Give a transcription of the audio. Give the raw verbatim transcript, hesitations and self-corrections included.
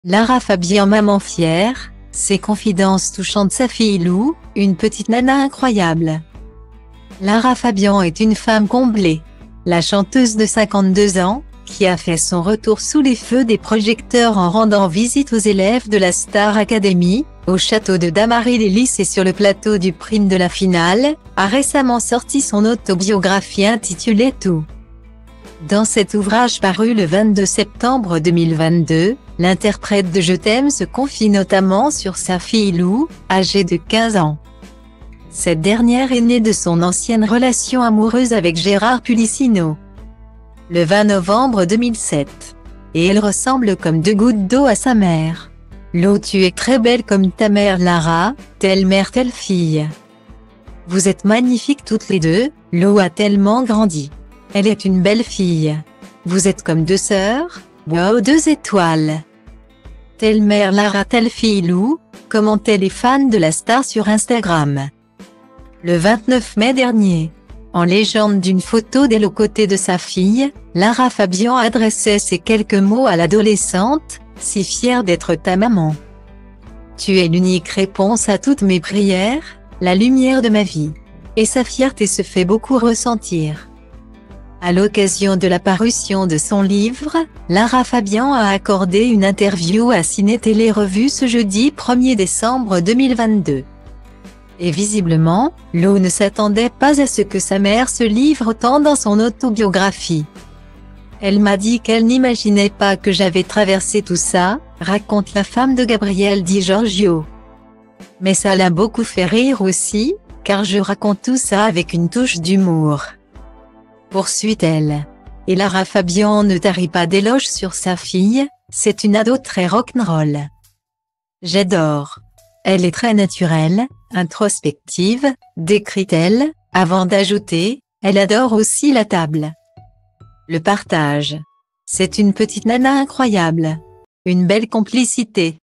Lara Fabian, maman fière, ses confidences touchant de sa fille Lou, une petite nana incroyable. Lara Fabian est une femme comblée. La chanteuse de cinquante-deux ans, qui a fait son retour sous les feux des projecteurs en rendant visite aux élèves de la Star Academy, au château de Damary-les-Lys et sur le plateau du prime de la finale, a récemment sorti son autobiographie intitulée Tout. Dans cet ouvrage paru le vingt-deux septembre deux mille vingt-deux, l'interprète de Je t'aime se confie notamment sur sa fille Lou, âgée de quinze ans. Cette dernière est née de son ancienne relation amoureuse avec Gérard Pulicino, le vingt novembre deux mille sept. Et elle ressemble comme deux gouttes d'eau à sa mère. Lou, tu es très belle comme ta mère Lara, telle mère telle fille. Vous êtes magnifiques toutes les deux, Lou a tellement grandi. Elle est une belle fille. Vous êtes comme deux sœurs, wow, deux étoiles. Telle mère Lara, telle fille Lou, commente les fans de la star sur Instagram. Le vingt-neuf mai dernier, en légende d'une photo d'elle aux côtés de sa fille, Lara Fabian adressait ces quelques mots à l'adolescente, si fière d'être ta maman. Tu es l'unique réponse à toutes mes prières, la lumière de ma vie. Et sa fierté se fait beaucoup ressentir. À l'occasion de la parution de son livre, Lara Fabian a accordé une interview à Ciné Télé Revue ce jeudi premier décembre deux mille vingt-deux. Et visiblement, Lou ne s'attendait pas à ce que sa mère se livre autant dans son autobiographie. Elle m'a dit qu'elle n'imaginait pas que j'avais traversé tout ça, raconte la femme de Gabriel Di Giorgio. Mais ça l'a beaucoup fait rire aussi, car je raconte tout ça avec une touche d'humour. Poursuit-elle. Et Lara Fabian ne tarit pas d'éloges sur sa fille, c'est une ado très rock'n'roll. J'adore. Elle est très naturelle, introspective, décrit-elle, avant d'ajouter, elle adore aussi la table. Le partage. C'est une petite nana incroyable. Une belle complicité.